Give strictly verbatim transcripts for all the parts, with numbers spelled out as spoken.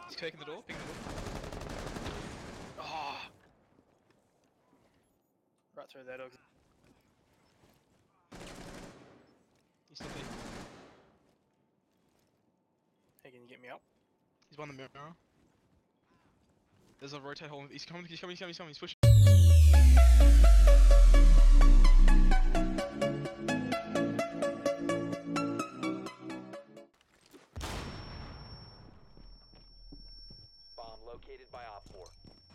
He's taking the door, picking the door. Oh! Right through there, dog. He's still there. Hey, can you get me up? He's behind the mirror. There's a rotate hole. He's coming, he's coming, he's coming, he's coming, he's pushing. Bomb located by Op four.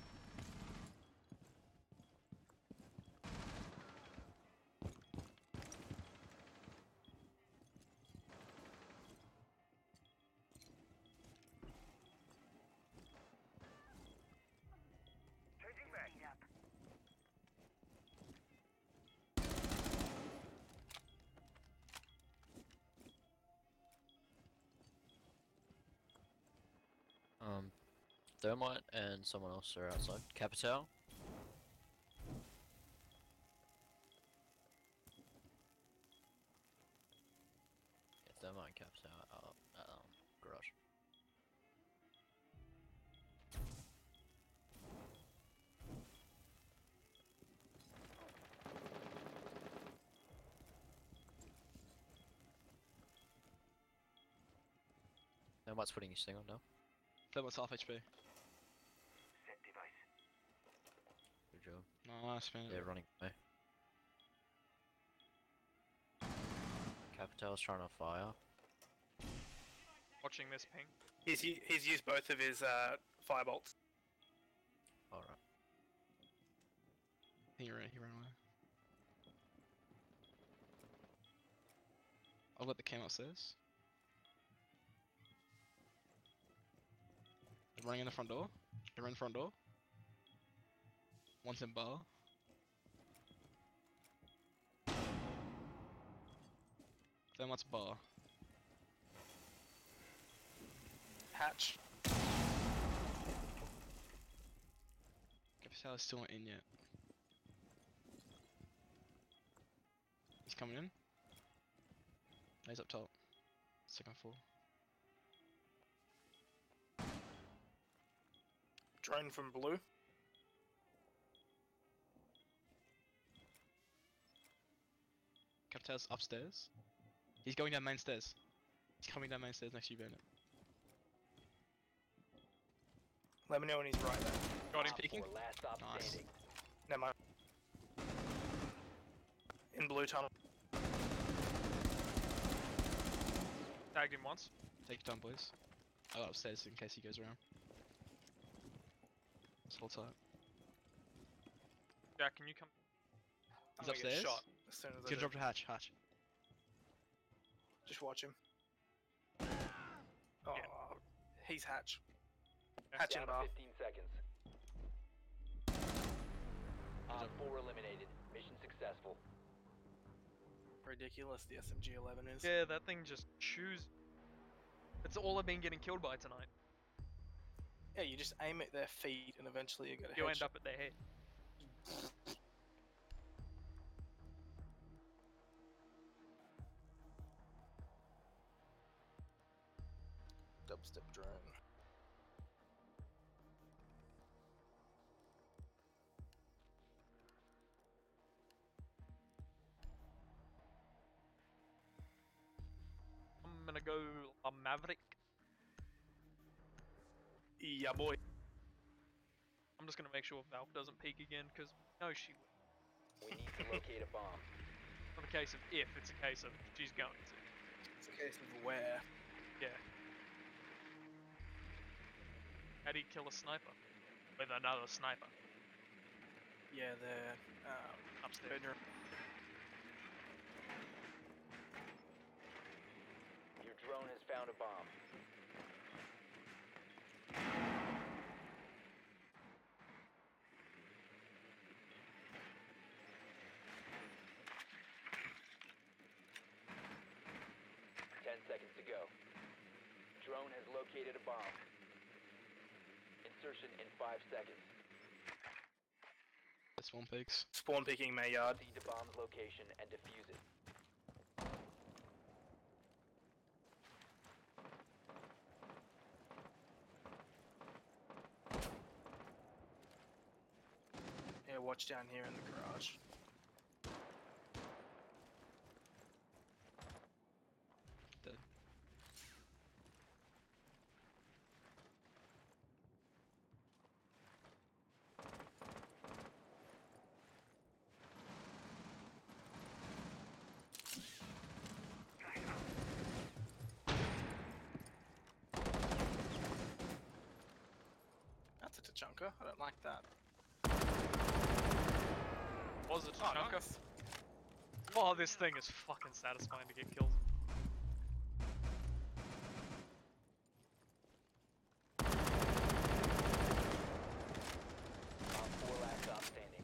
Um, Thermite and someone else are outside. Capital. Yeah, Thermite and Capital are uh, um, garage. Thermite's putting his thing on now. Thermite's half H P. Good job. Nice, man. They're running away. Capital's trying to fire. Watching this ping. He's, he's used both of his uh, firebolts. Alright. He ran, he ran away. I'll let the cam upstairs. They're running in the front door. They're in the front door. One's in bar. Thermite's bar. Hatch. Capital is still not in yet. He's coming in. He's up top. Second floor. Drone from blue. Capital's upstairs. He's going down main stairs. He's coming down main stairs next to you, Bennett. Let me know when he's right there. Got him Op peeking. four, last stop Nice. standing. Never mind. In blue tunnel. Tagged him once. Take your time, please. I'll go upstairs in case he goes around. Just hold tight. Jack, can you come? He's upstairs. Shot as soon as He's I gonna do. drop to hatch, hatch. Just watch him. Oh, Yeah. he's hatch. Yeah. Hatch in Down bar. to fifteen seconds. Op four eliminated. Mission successful. Ridiculous the S M G eleven is. Yeah, that thing just chews. That's all I've been getting killed by tonight. Yeah, you just aim at their feet and eventually you get a You end headshot. up at their head. Dubstep drone. I'm gonna go a Maverick. Yeah, boy. I'm just gonna make sure Valve doesn't peek again, because no, she will. We need to locate a bomb. It's not a case of if, it's a case of she's going to. It's a case of where. Yeah. How do you kill a sniper? With another sniper. Yeah, they're um, Upstairs. bedroom. Your drone has found a bomb. Ten seconds to go. Drone has located a bomb. Insertion in five seconds. This one peaks. Spawn picking Mayyard. Proceed to bomb's location and defuse it. Yeah, watch down here in the garage. Dead. That's a Tachanka. I don't like that. Was it Oh, Chunker? nice. Oh, this thing is fucking satisfying to get killed. Op four last stop standing.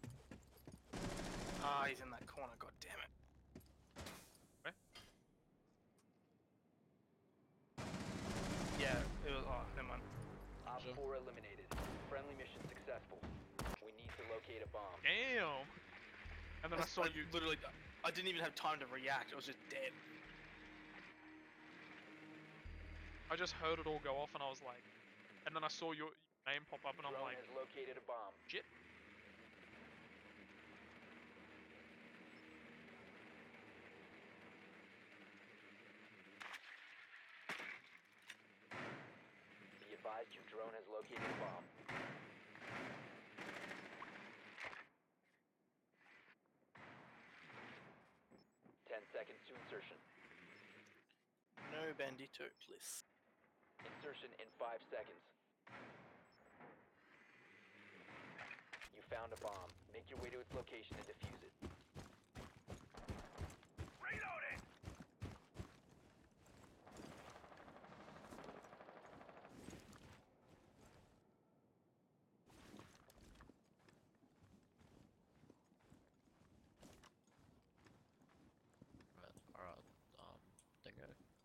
Ah, he's in that corner. God damn it. Where? Yeah, it was. Oh, never mind. Op Sure. four eliminated. Friendly mission successful. We need to locate a bomb. Damn! And then I saw you. literally. I didn't even have time to react. I was just dead. I just heard it all go off, and I was like, and then I saw your name pop up, and I'm Drone like, has located a bomb. shit. Be advised your drone has located a bomb. Ten seconds to insertion. No bandito, please. Insertion in five seconds. You found a bomb. Make your way to its location and defuse it. Reloading! Alright, um, dingo.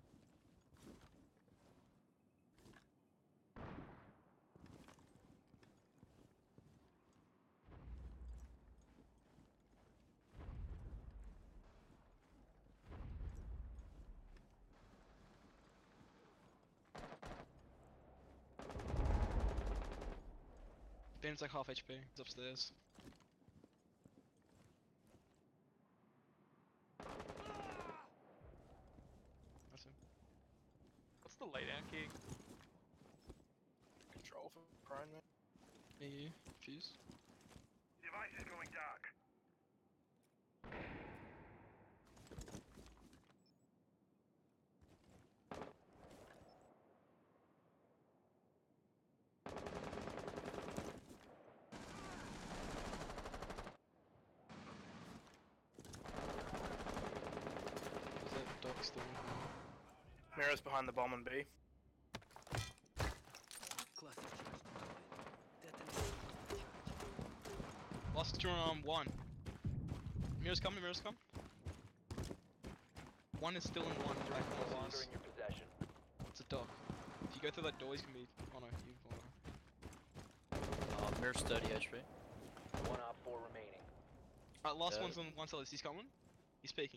Ben's like half H P. He's upstairs. That's him. What's the laydown key? Control for prone man. E U. Fuse. Device is going dark. Is that dog still in here? Mirror's behind the bomb on B. Lost two on um, one. Mirrors come, mirrors come. One is still in one, Drone back is no on longer these. in your possession. It's a dog. If you go through that door, he's gonna be. Oh no, you. Oh no. Uh, mirror's thirty H P. One op four remaining. Alright, last Yeah. one's on one side. He's coming. He's peeking.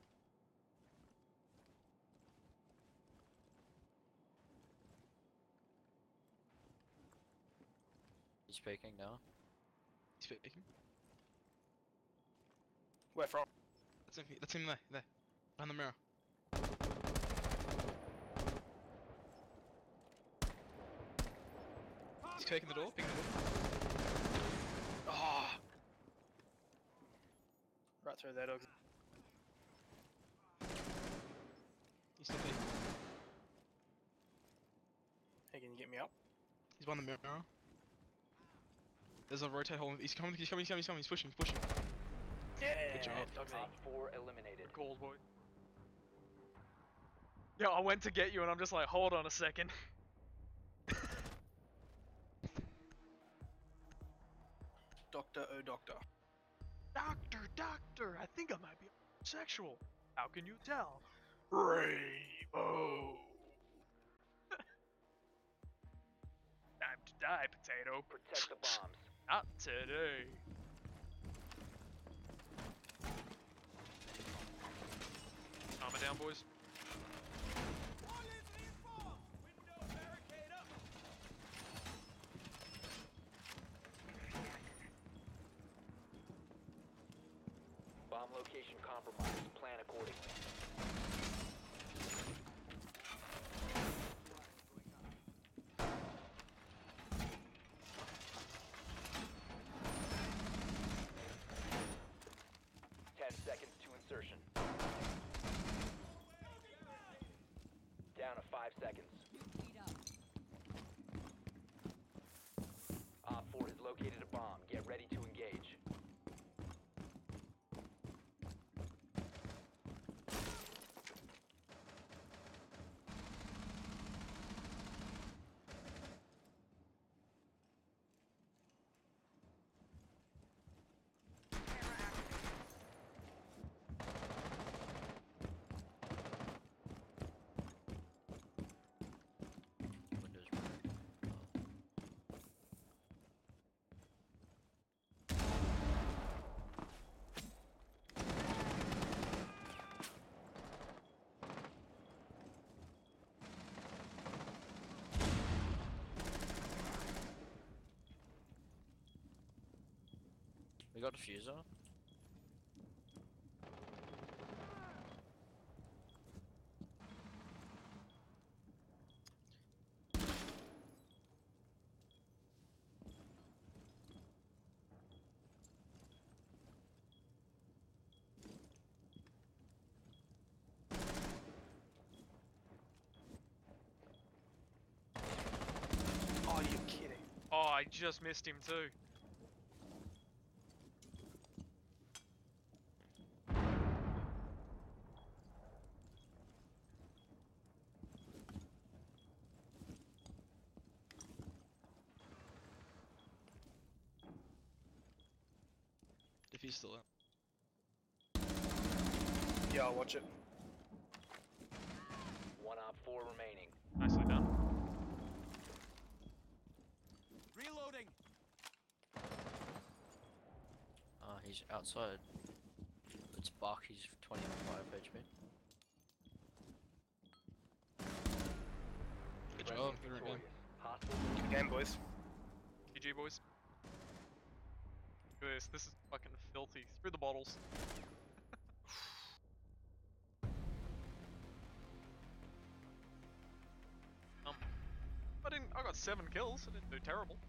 He's speaking now. He's peeking. Where from? That's him. That's him there. There. Behind the mirror. He's peeking the door. Peeking the door. Oh! Right through there, dog. He's still peeking. Hey, can you get me up? He's behind the mirror. There's a rotate hole. He's coming. He's coming. He's coming. He's coming. He's pushing. He's pushing. Yeah! Good job. Dog's Op four eliminated. Good call, boy. Yeah, I went to get you, and I'm just like, hold on a second. Doctor, oh doctor. Doctor, doctor, I think I might be sexual. How can you tell? Rainbow! Time to die, potato. Protect the bombs. Not today. Armor down, boys. Bomb location compromised. Plan accordingly. Ten seconds to insertion. Down to five seconds. Op four has located a bomb. Get ready to engage. Windows red. Oh. We got a diffuser. Oh, you're kidding. Oh, I just missed him too. If he's still out. Yeah, I'll watch it. One op four remaining. Nicely done. Reloading. Ah, he's outside. It's Bach, he's twenty-five H P. Good Friendly job. Good victorious. game. Hostile. Good game, boys. G G boys. Look at this. This is fucking filthy. Through the bottles. um, I didn't. I got seven kills. I didn't do terrible.